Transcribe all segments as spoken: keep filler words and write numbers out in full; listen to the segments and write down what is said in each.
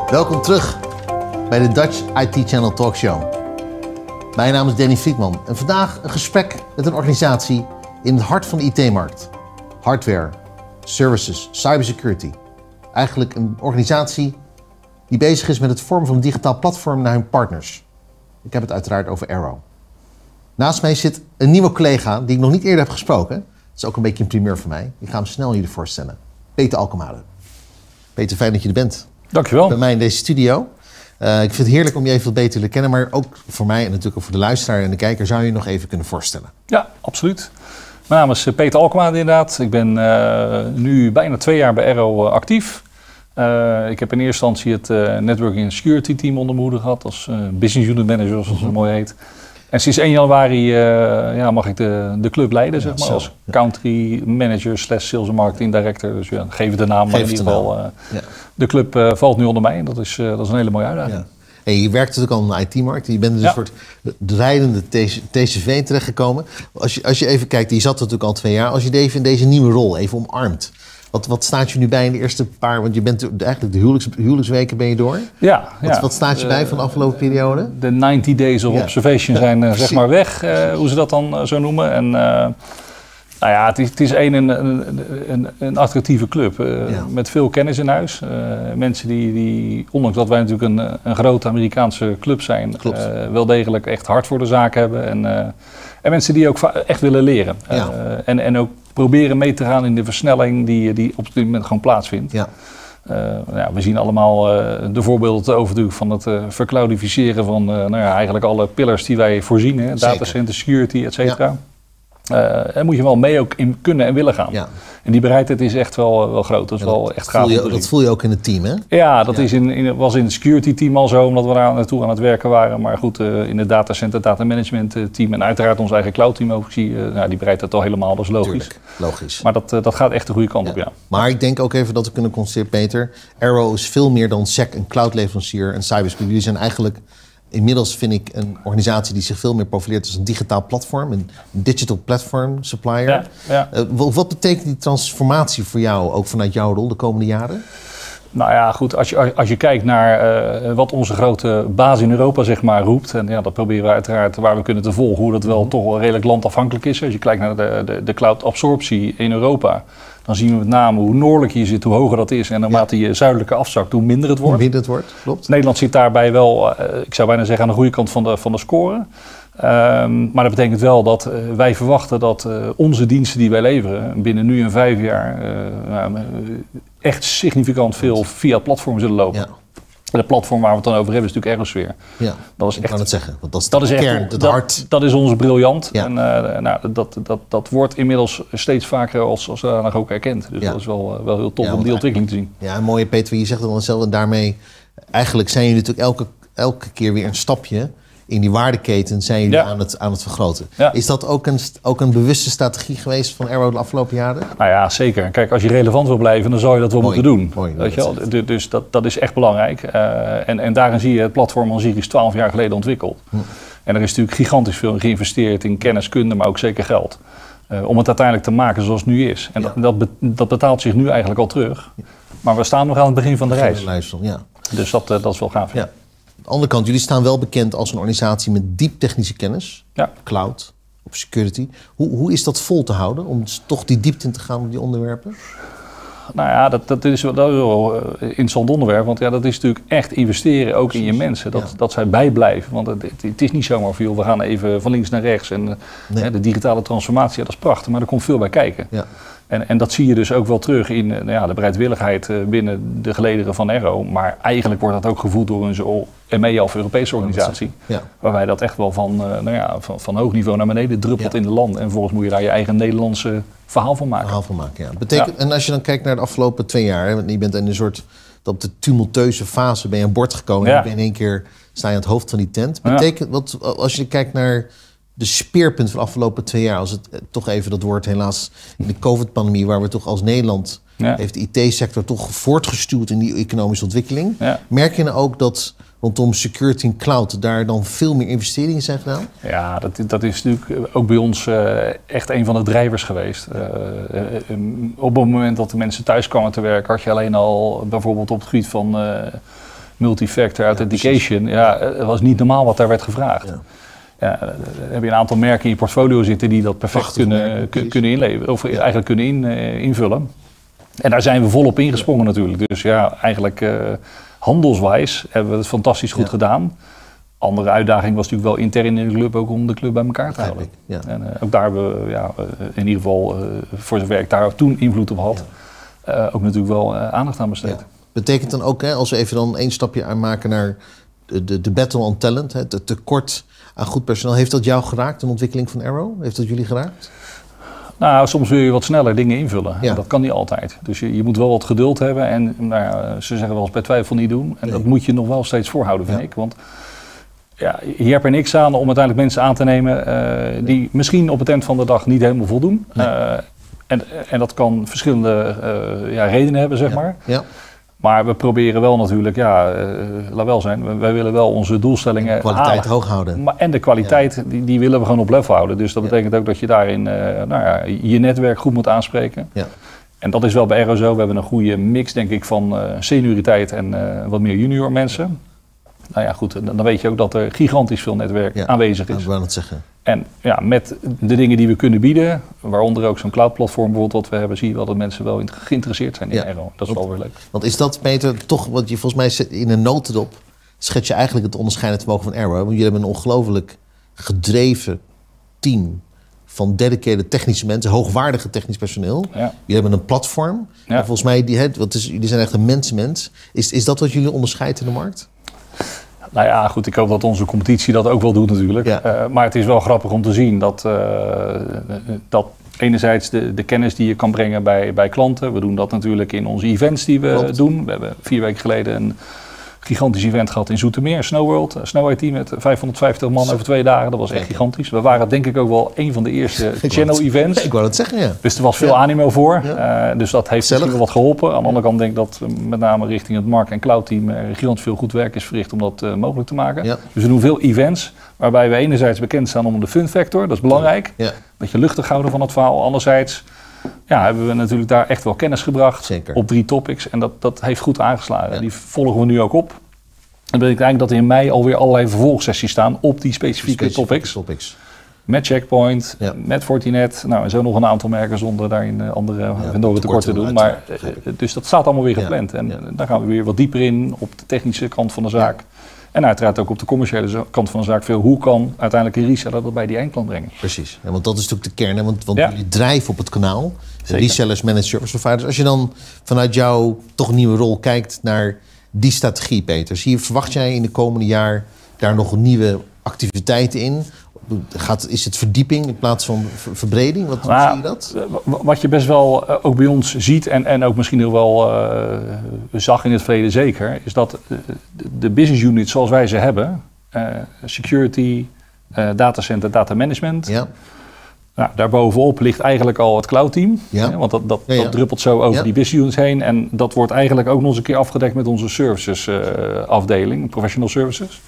Welkom terug bij de Dutch I T Channel Talkshow. Mijn naam is Danny Friedman en vandaag een gesprek met een organisatie in het hart van de I T-markt. Hardware, services, cybersecurity. Eigenlijk een organisatie die bezig is met het vormen van een digitaal platform naar hun partners. Ik heb het uiteraard over Arrow. Naast mij zit een nieuwe collega die ik nog niet eerder heb gesproken. Dat is ook een beetje een primeur voor mij. Ik ga hem snel jullie voorstellen. Peter Alkemade. Peter, fijn dat je er bent. Dankjewel. Bij mij in deze studio. Uh, ik vind het heerlijk om je even wat beter te leren kennen. Maar ook voor mij en natuurlijk ook voor de luisteraar en de kijker zou je je nog even kunnen voorstellen. Ja, absoluut. Mijn naam is Peter Alkemade inderdaad. Ik ben uh, nu bijna twee jaar bij Arrow uh, actief. Uh, ik heb in eerste instantie het uh, Networking and Security team onder mijn hoede gehad. Als uh, business unit manager, zoals het zo mooi heet. En sinds één januari uh, ja, mag ik de, de club leiden, zeg maar, ja, als country manager slash sales en marketing director. Dus ja, geef het de naam, maar in ieder geval uh, ja. de club uh, valt nu onder mij en dat is, uh, dat is een hele mooie uitdaging. Ja. Hey, je werkt natuurlijk al in de I T-markt. Je bent dus ja. een soort rijdende T C V terechtgekomen. Als je, als je even kijkt, je zat er natuurlijk al twee jaar. Als je even in deze nieuwe rol even omarmt. Wat, wat staat je nu bij in de eerste paar... Want je bent eigenlijk de huwelijks, huwelijksweken ben je door. Ja, wat, ja. wat staat je bij van de afgelopen periode? De negentig days of ja. observation zijn uh, zeg maar weg, uh, hoe ze dat dan uh, zo noemen. En uh, nou ja, het is, het is een, een, een, een attractieve club uh, ja. met veel kennis in huis. Uh, mensen die, die, ondanks dat wij natuurlijk een, een grote Amerikaanse club zijn, uh, wel degelijk echt hard voor de zaak hebben. En, uh, en mensen die ook echt willen leren. Ja. Uh, en, en ook proberen mee te gaan in de versnelling die, die op dit moment gewoon plaatsvindt. Ja. Uh, ja, we zien allemaal uh, de voorbeelden over van het uh, vercloudificeren van uh, nou ja, eigenlijk alle pillars die wij voorzien. Hè, datacenter, security, et cetera. Ja. Uh, daar moet je wel mee ook in kunnen en willen gaan. Ja. En die bereidheid is echt wel, wel groot. Dat is ja, wel echt gaaf. Je, dat voel je ook in het team, hè? Ja, dat ja. Is in, in, was in het security team al zo, omdat we daar naartoe aan het werken waren. Maar goed, uh, in het datacenter, data management team en uiteraard ons eigen cloud team ook zie uh, nou, die bereidt dat al helemaal, dat is logisch. Tuurlijk, logisch. Maar dat, uh, dat gaat echt de goede kant ja. op, ja. Maar ik denk ook even dat we kunnen constateren, Peter, Arrow is veel meer dan sec, een cloud leverancier en cybersecurity. Jullie zijn eigenlijk... Inmiddels vind ik een organisatie die zich veel meer profileert als een digitaal platform, een digital platform supplier. Ja, ja. Uh, wat betekent die transformatie voor jou, ook vanuit jouw rol, de komende jaren? Nou ja, goed, als je, als je kijkt naar uh, wat onze grote baas in Europa zeg maar roept, en ja, dat proberen we uiteraard waar we kunnen te volgen, hoe dat wel mm-hmm. toch wel redelijk landafhankelijk is. Als je kijkt naar de, de, de cloud absorptie in Europa, dan zien we met name hoe noordelijk je zit, hoe hoger dat is. En naarmate ja. je zuidelijke afzakt, hoe minder het wordt. Hoe minder het wordt, klopt. Nederland zit daarbij wel, uh, ik zou bijna zeggen, aan de goede kant van de, van de score. Um, maar dat betekent wel dat uh, wij verwachten dat uh, onze diensten die wij leveren binnen nu en vijf jaar uh, uh, echt significant veel via het platform zullen lopen. Ja. De platform waar we het dan over hebben is natuurlijk Arrowsphere. Ja, dat is echt, ik kan het zeggen. Want dat is dat de is kern, echt, het dat, hart. Dat is ons briljant. Ja. En uh, nou, dat, dat, dat wordt inmiddels steeds vaker als, als uh, ook erkend. Dus ja. dat is wel, uh, wel heel tof ja, om die ontwikkeling te zien. Ja, mooie Peter, je zegt het dan zelf. En daarmee, eigenlijk zijn jullie natuurlijk elke, elke keer weer een stapje in die waardeketen zijn jullie ja. aan, het, aan het vergroten. Ja. Is dat ook een, ook een bewuste strategie geweest van Arrow de afgelopen jaren? Nou ja, zeker. Kijk, als je relevant wil blijven, dan zou je dat wel mooi, moeten doen. Mooi, weet je wel? Dus dat, dat is echt belangrijk. Uh, en, en daarin zie je het platform al is twaalf jaar geleden ontwikkeld. Hm. En er is natuurlijk gigantisch veel geïnvesteerd in kennis, kunde, maar ook zeker geld. Uh, om het uiteindelijk te maken zoals het nu is. En ja. dat, dat, dat betaalt zich nu eigenlijk al terug. Maar we staan nog aan het begin van de reis. Luister, ja. Dus dat, uh, dat is wel gaaf. Ja. Aan de andere kant, jullie staan wel bekend als een organisatie met diep technische kennis. Ja. Cloud, op security. Hoe, hoe is dat vol te houden om toch die diepte in te gaan op die onderwerpen? Nou ja, dat, dat is wel een interessant onderwerp. Want ja, dat is natuurlijk echt investeren ook Precies. in je mensen. Dat, ja. dat zij bijblijven. Want het, het is niet zomaar veel. We gaan even van links naar rechts. En nee. hè, de digitale transformatie, ja, dat is prachtig. Maar er komt veel bij kijken. Ja. En, en dat zie je dus ook wel terug in nou ja, de bereidwilligheid binnen de gelederen van Arrow. Maar eigenlijk wordt dat ook gevoed door een zo M E A of Europese organisatie. Ja. Waarbij dat echt wel van, nou ja, van, van hoog niveau naar beneden druppelt ja. in de land. En vervolgens moet je daar je eigen Nederlandse verhaal van maken. Verhaal van maken, ja. Betekent, ja. En als je dan kijkt naar de afgelopen twee jaar, want je bent in een soort op de tumultueuze fase ben je aan boord gekomen ja. en in één keer sta je aan het hoofd van die tent. Betekent, ja. wat, als je kijkt naar de speerpunt van de afgelopen twee jaar, als het toch even dat woord helaas in de COVID-pandemie, waar we toch als Nederland ja. heeft de I T-sector toch voortgestuurd in die economische ontwikkeling. Ja. Merk je nou ook dat rondom security en cloud daar dan veel meer investeringen zijn gedaan? Ja, dat, dat is natuurlijk ook bij ons uh, echt een van de drijvers geweest. Uh, uh, um, op het moment dat de mensen thuis kwamen te werken, had je alleen al bijvoorbeeld op het gebied van uh, multifactor authentication. Ja, ja, het was niet normaal wat daar werd gevraagd. Ja. Ja, dan heb je een aantal merken in je portfolio zitten die dat perfect kunnen, kun, kunnen inleveren, of ja. eigenlijk kunnen in, uh, invullen. En daar zijn we volop ingesprongen ja. natuurlijk. Dus ja, eigenlijk uh, handelswijs hebben we het fantastisch goed ja. gedaan. Andere uitdaging was natuurlijk wel intern in de club ook om de club bij elkaar te houden. Ja. En uh, ook daar hebben we ja, uh, in ieder geval, uh, voor zover ik daar toen invloed op had, ja. uh, ook natuurlijk wel uh, aandacht aan besteed. Ja. Betekent dan ook, hè, als we even dan één stapje aanmaken naar de, de, de battle on talent, hè, het tekort aan goed personeel. Heeft dat jou geraakt, de ontwikkeling van Arrow? Heeft dat jullie geraakt? Nou, soms wil je wat sneller dingen invullen. Ja. Dat kan niet altijd. Dus je, je moet wel wat geduld hebben. En nou ja, ze zeggen wel eens bij twijfel niet doen. En nee. dat moet je nog wel steeds voorhouden, vind ja. ik. Want ja, hier heb er niks aan om uiteindelijk mensen aan te nemen uh, die nee. misschien op het eind van de dag niet helemaal voldoen. Nee. Uh, en, en dat kan verschillende uh, ja, redenen hebben, zeg ja. maar. Ja. Maar we proberen wel natuurlijk, ja, uh, laat wel zijn, wij willen wel onze doelstellingen de kwaliteit halen. hoog houden. Maar, en de kwaliteit, ja. die, die willen we gewoon op level houden. Dus dat betekent ja. ook dat je daarin uh, nou ja, je netwerk goed moet aanspreken. Ja. En dat is wel bij Arrow zo. We hebben een goede mix, denk ik, van uh, senioriteit en uh, wat meer junior mensen. Nou ja, goed, dan weet je ook dat er gigantisch veel netwerk ja. aanwezig is. Dat wil ik zeggen. En ja, met de dingen die we kunnen bieden, waaronder ook zo'n cloud-platform bijvoorbeeld wat we hebben, zie je wel dat mensen wel geïnteresseerd zijn in ja. Arrow. Dat is want, wel weer leuk. Want is dat, Peter, toch wat je volgens mij in een notendop schets je eigenlijk het onderscheidend vermogen van Arrow. Want jullie hebben een ongelooflijk gedreven team van dedicated technische mensen, hoogwaardige technisch personeel. Ja. Jullie hebben een platform. Ja. En volgens mij, die, wat is, jullie zijn echt een mensenmens. Is, is dat wat jullie onderscheidt in de markt? Nou ja, goed, ik hoop dat onze competitie dat ook wel doet natuurlijk. Ja. Uh, maar het is wel grappig om te zien dat, uh, dat enerzijds de, de kennis die je kan brengen bij, bij klanten. We doen dat natuurlijk in onze events die we Klopt. doen. We hebben vier weken geleden een gigantisch event gehad in Zoetermeer, Snowworld. Snow I T met vijfhonderdvijftig man over twee dagen. Dat was echt gigantisch. We waren denk ik ook wel een van de eerste channel events. Ik wou dat zeggen, ja. Dus er was veel ja. animo voor. Ja. Uh, dus dat heeft misschien wel wat geholpen. Aan de andere kant denk ik dat met name richting het markt- en cloud-team er gigantisch veel goed werk is verricht om dat uh, mogelijk te maken. Ja. Dus we doen veel events waarbij we enerzijds bekend staan om de fun factor. Dat is belangrijk. Ja. Dat je luchtig houden van het verhaal. Anderzijds ja, hebben we natuurlijk daar echt wel kennis gebracht. Zeker. Op drie topics. En dat, dat heeft goed aangeslagen. Ja. Die volgen we nu ook op. Dat betekent eigenlijk dat er in mei alweer allerlei vervolgsessies staan op die specifieke, specifieke topics. topics. Met Checkpoint, ja. met Fortinet. Nou, en zo nog een aantal merken zonder daarin uh, andere ja, vendoren tekort te doen. Maar, uh, dus dat staat allemaal weer gepland. Ja. En ja. daar gaan we weer wat dieper in op de technische kant van de zaak. Ja. En uiteraard ook op de commerciële kant van de zaak veel. Hoe kan uiteindelijk een reseller dat bij die eindklant brengen? Precies, ja, want dat is natuurlijk de kern. Hè? Want, want ja. jullie drijven op het kanaal. Resellers, managed service providers. Als je dan vanuit jouw toch nieuwe rol kijkt naar die strategie, Peter. Zie je, verwacht jij in de komende jaar daar nog nieuwe activiteiten in? Gaat, is het verdieping in plaats van ver, verbreding? Wat nou, zie je dat? Wat je best wel uh, ook bij ons ziet en, en ook misschien heel wel uh, zag in het verleden zeker, is dat uh, de business units zoals wij ze hebben, uh, security, uh, datacenter, data management. Ja. Nou, daarbovenop ligt eigenlijk al het cloud-team. Ja. Hè, want dat, dat, ja, ja. dat druppelt zo over ja. die business units heen. En dat wordt eigenlijk ook nog eens een keer afgedekt met onze services uh, afdeling, professional services.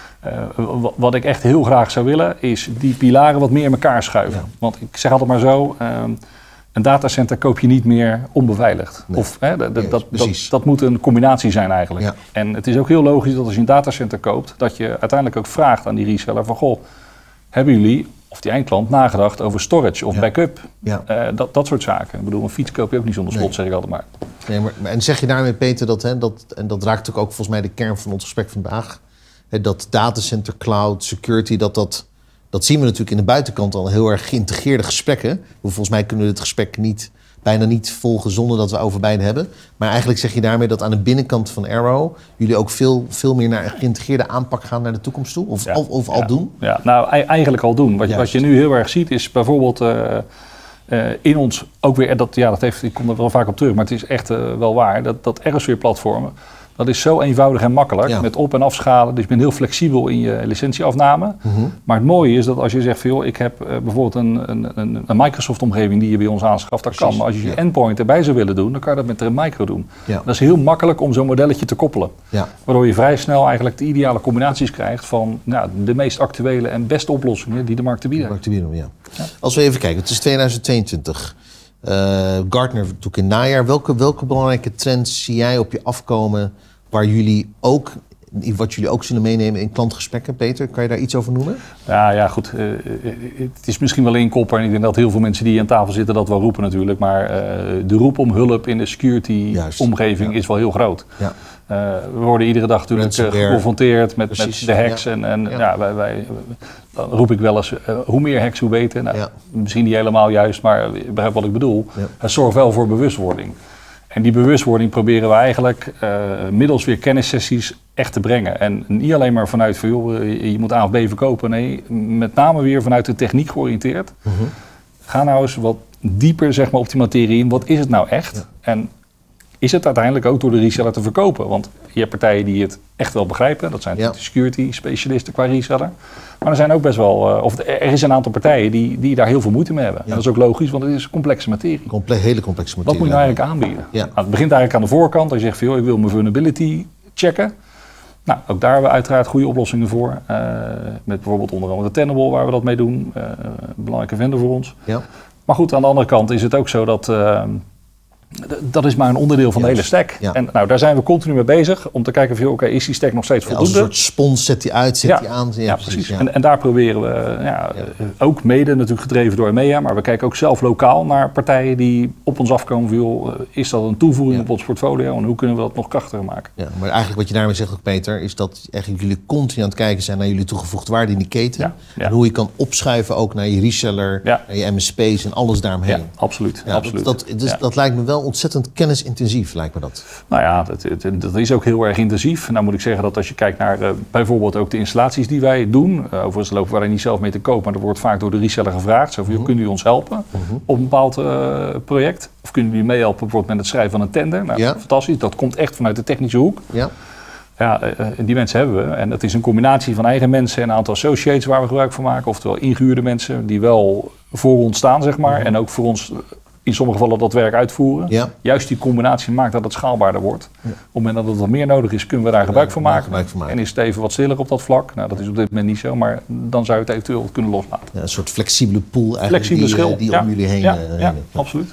Uh, wat ik echt heel graag zou willen, is die pilaren wat meer in elkaar schuiven. Ja. Want ik zeg altijd maar zo, uh, een datacenter koop je niet meer onbeveiligd. Nee. Of, hè, dat, nee, dat, dat, dat moet een combinatie zijn eigenlijk. Ja. En het is ook heel logisch dat als je een datacenter koopt, dat je uiteindelijk ook vraagt aan die reseller van, goh, hebben jullie of die eindklant nagedacht over storage of ja. backup? Ja. Uh, dat, dat soort zaken. Ik bedoel, een fiets koop je ook niet zonder slot, nee. zeg ik altijd maar. Nee, maar. En zeg je daarmee, Peter, dat, hè, dat, en dat raakt natuurlijk ook volgens mij de kern van ons gesprek vandaag, hè, dat datacenter, cloud, security, dat, dat, dat zien we natuurlijk in de buitenkant al heel erg geïntegreerde gesprekken. Volgens mij kunnen we dit gesprek niet, bijna niet volgen zonder dat we over beide hebben. Maar eigenlijk zeg je daarmee dat aan de binnenkant van Arrow jullie ook veel, veel meer naar een geïntegreerde aanpak gaan naar de toekomst toe? Of, ja. of, of al ja. doen? Ja, nou eigenlijk al doen. Wat je, wat je nu heel erg ziet is bijvoorbeeld uh, uh, in ons ook weer, dat, ja, dat heeft, ik kom er wel vaak op terug, maar het is echt uh, wel waar, dat, dat ArrowSphere-platformen, dat is zo eenvoudig en makkelijk, ja. met op- en afschalen. Dus je bent heel flexibel in je licentieafname. Mm-hmm. Maar het mooie is dat als je zegt, van, joh, ik heb uh, bijvoorbeeld een, een, een Microsoft-omgeving die je bij ons aanschaft, dat kan. Maar als je je ja. endpoint erbij zou willen doen, dan kan je dat met een micro doen. Ja. Dat is heel makkelijk om zo'n modelletje te koppelen. Ja. Waardoor je vrij snel eigenlijk de ideale combinaties krijgt van nou, de meest actuele en beste oplossingen die de markt te bieden heeft. De markt te bieden, ja. Ja. Als we even kijken, het is tweeduizend tweeëntwintig. Uh, Gartner doet in najaar. Welke, welke belangrijke trends zie jij op je afkomen waar jullie ook Wat jullie ook zullen meenemen in klantgesprekken, Peter, kan je daar iets over noemen? Ja, ja goed. Uh, het is misschien wel één kopper en ik denk dat heel veel mensen die aan tafel zitten dat wel roepen natuurlijk. Maar uh, de roep om hulp in de security-omgeving ja. is wel heel groot. Ja. Uh, we worden iedere dag natuurlijk uh, geconfronteerd met, met de hacks. Ja. En, en ja. Ja, wij, wij, dan roep ik wel eens, uh, hoe meer hacks, hoe beter. Nou, ja. Misschien niet helemaal juist, maar je begrijpt wat ik bedoel. Ja. Het zorgt wel voor bewustwording. En die bewustwording proberen we eigenlijk uh, middels weer kennissessies echt te brengen. En niet alleen maar vanuit van joh, je, je moet A of B verkopen. Nee, met name weer vanuit de techniek georiënteerd. Mm-hmm. Ga nou eens wat dieper zeg maar, op die materie in. Wat is het nou echt? Ja. En is het uiteindelijk ook door de reseller te verkopen? Want je hebt partijen die het echt wel begrijpen. Dat zijn ja. de security specialisten qua reseller. Maar er zijn ook best wel, uh, of er is een aantal partijen die, die daar heel veel moeite mee hebben. Ja. En dat is ook logisch, want het is een complexe materie. Comple- hele complexe materie. Wat moet je nou eigenlijk aanbieden? Ja. Nou, het begint eigenlijk aan de voorkant. Als je zegt van joh, ik wil mijn vulnerability checken. Nou, ook daar hebben we uiteraard goede oplossingen voor. Uh, met bijvoorbeeld onder andere Tenable, waar we dat mee doen. Uh, een belangrijke vendor voor ons. Ja. Maar goed, aan de andere kant is het ook zo dat... Uh, Dat is maar een onderdeel van Juist. de hele stack. Ja. En nou, daar zijn we continu mee bezig om te kijken of oké, okay, is die stack nog steeds voldoende? Ja, als een soort spons zet die uit, zet ja. die aan. Ja, ja precies. precies. Ja. En, en daar proberen we ja, ja. ook mede natuurlijk gedreven door EMEA, maar we kijken ook zelf lokaal naar partijen die op ons afkomen van joh, is dat een toevoeging ja. op ons portfolio en hoe kunnen we dat nog krachtiger maken? Ja, maar eigenlijk wat je daarmee zegt ook, Peter, is dat eigenlijk jullie continu aan het kijken zijn naar jullie toegevoegde waarde in die keten. Ja. Ja. En hoe je kan opschuiven ook naar je reseller, ja. naar je M S P's en alles daaromheen. Ja, absoluut. Ja, absoluut. Dat, dat, dus, ja. dat lijkt me wel ontzettend kennis intensief, lijkt me dat. Nou ja, dat, dat is ook heel erg intensief. Nou moet ik zeggen dat als je kijkt naar uh, bijvoorbeeld ook de installaties die wij doen. Uh, overigens lopen we daar niet zelf mee te koop, maar er wordt vaak door de reseller gevraagd. Zo van, uh-huh. kunnen jullie ons helpen uh-huh. op een bepaald uh, project? Of kunnen jullie meehelpen bijvoorbeeld met het schrijven van een tender? Nou, ja. fantastisch. Dat komt echt vanuit de technische hoek. Ja. Ja, uh, die mensen hebben we. En dat is een combinatie van eigen mensen en een aantal associates waar we gebruik van maken. Oftewel ingehuurde mensen die wel voor ons staan, zeg maar. Uh-huh. En ook voor ons... in sommige gevallen dat werk uitvoeren. Ja. Juist die combinatie maakt dat het schaalbaarder wordt. Ja. Op het moment dat het wat meer nodig is, kunnen we daar gebruik, ja, van, maken. gebruik van maken. En is het even wat stiller op dat vlak. Nou, dat is op dit moment niet zo, maar dan zou je het eventueel kunnen loslaten. Ja, een soort flexibele pool eigenlijk flexibele die, schil. die ja. om jullie heen... Ja, uh, ja heen. absoluut.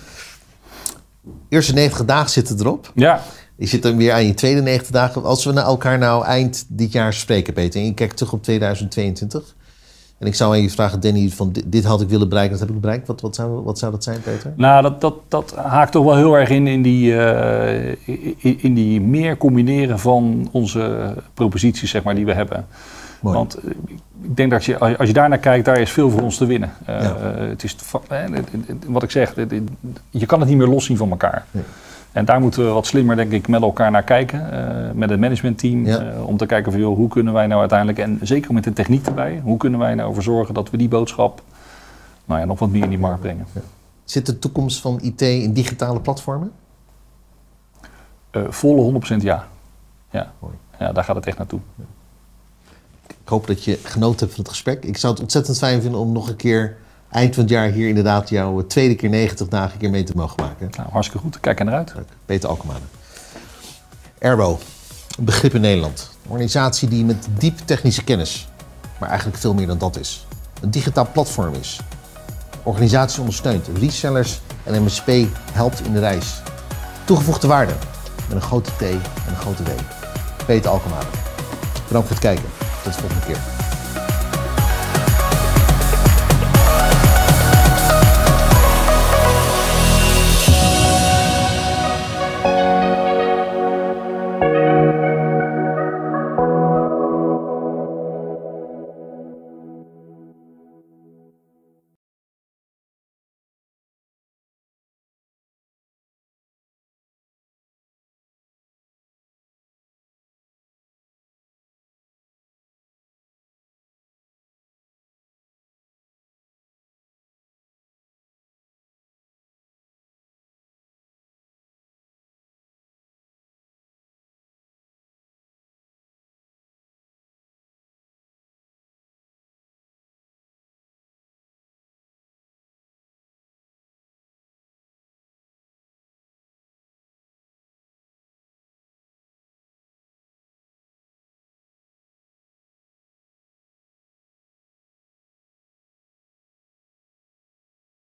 Eerste negentig dagen zitten erop. Ja. Je zit dan weer aan je tweede negentig dagen. Als we naar elkaar nou eind dit jaar spreken, Peter, en je kijkt terug op tweeduizend tweeëntwintig... En ik zou aan je vragen, Danny, van dit, dit had ik willen bereiken, dat heb ik bereikt. Wat, wat, zou, wat zou dat zijn, Peter? Nou, dat, dat, dat haakt toch wel heel erg in, in, die, uh, in, in die meer combineren van onze proposities, zeg maar, die we hebben. Mooi. Want uh, ik denk dat je, als je daarnaar kijkt, daar is veel voor ons te winnen. Uh, ja. uh, het is, uh, wat ik zeg, je kan het niet meer loszien van elkaar. Nee. En daar moeten we wat slimmer, denk ik, met elkaar naar kijken. Uh, met het managementteam. Ja. Uh, om te kijken van, joh, hoe kunnen wij nou uiteindelijk... en zeker met de techniek erbij... hoe kunnen wij nou ervoor zorgen dat we die boodschap... nou ja, nog wat meer in die markt brengen. Ja. Zit de toekomst van I T in digitale platformen? Uh, volle honderd procent ja. Ja. ja, daar gaat het echt naartoe. Ja. Ik hoop dat je genoten hebt van het gesprek. Ik zou het ontzettend fijn vinden om nog een keer... eind van het jaar hier inderdaad jouw tweede keer negentig dagen een keer mee te mogen maken. Nou, hartstikke goed. Kijk er naar uit. Leuk. Peter Alkemade. Airbo, een begrip in Nederland. Een organisatie die met diep technische kennis, maar eigenlijk veel meer dan dat is, een digitaal platform is. Organisatie ondersteunt, resellers en M S P helpt in de reis. Toegevoegde waarde met een grote T en een grote W. Peter Alkemade. Bedankt voor het kijken. Tot de volgende keer.